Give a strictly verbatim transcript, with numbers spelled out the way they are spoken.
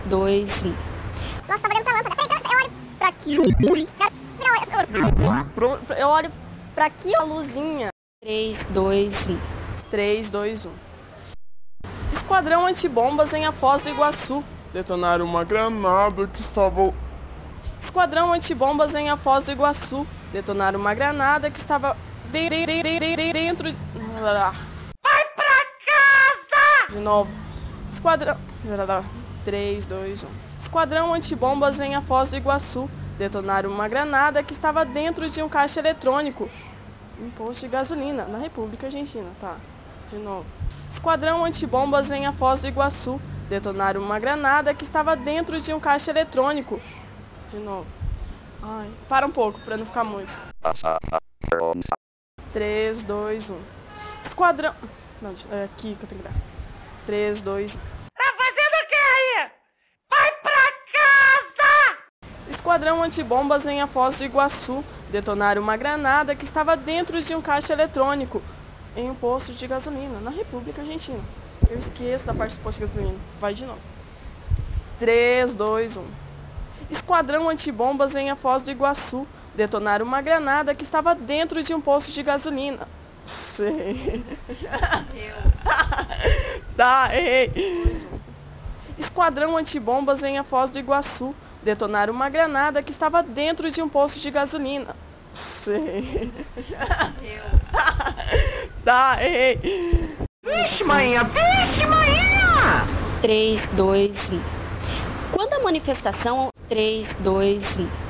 dois, um. Nossa, tá olhando pra lâmpada. Peraí, peraí, eu olho pra aqui. Eu olho pra aqui, a luzinha. três, dois, um. três, dois, um. Esquadrão antibombas em A Foz do Iguaçu. Detonaram uma granada que estava... Esquadrão antibombas em A Foz do Iguaçu. Detonaram uma granada que estava de- de- de- de- de- dentro... Vai pra casa! De novo. Esquadrão... três, dois, um. Esquadrão antibombas em A Foz do Iguaçu. Detonaram uma granada que estava dentro de um caixa eletrônico. Um posto de gasolina, na República Argentina, tá. De novo. Esquadrão antibombas em A Foz do Iguaçu. Detonaram uma granada que estava dentro de um caixa eletrônico. De novo. Ai, para um pouco, pra não ficar muito. três, dois, um. Esquadrão... Não, é aqui que eu tenho que dar. três, dois, um. Tá fazendo o que aí? Vai pra casa! Esquadrão antibombas em A Foz do Iguaçu. Detonaram uma granada que estava dentro de um caixa eletrônico em um posto de gasolina, na República Argentina. Eu esqueço da parte do posto de gasolina. Vai de novo. três, dois, um. Esquadrão antibombas em A Foz do Iguaçu. Detonaram uma granada que estava dentro de um posto de gasolina. Sei. Tá, errei. Esquadrão antibombas em A Foz do Iguaçu. Detonaram uma granada que estava dentro de um posto de gasolina. Sei. Tá, errei. Vixe, manhã! Vixe, manhã! três, dois, um. Quando a manifestação... três, dois, um.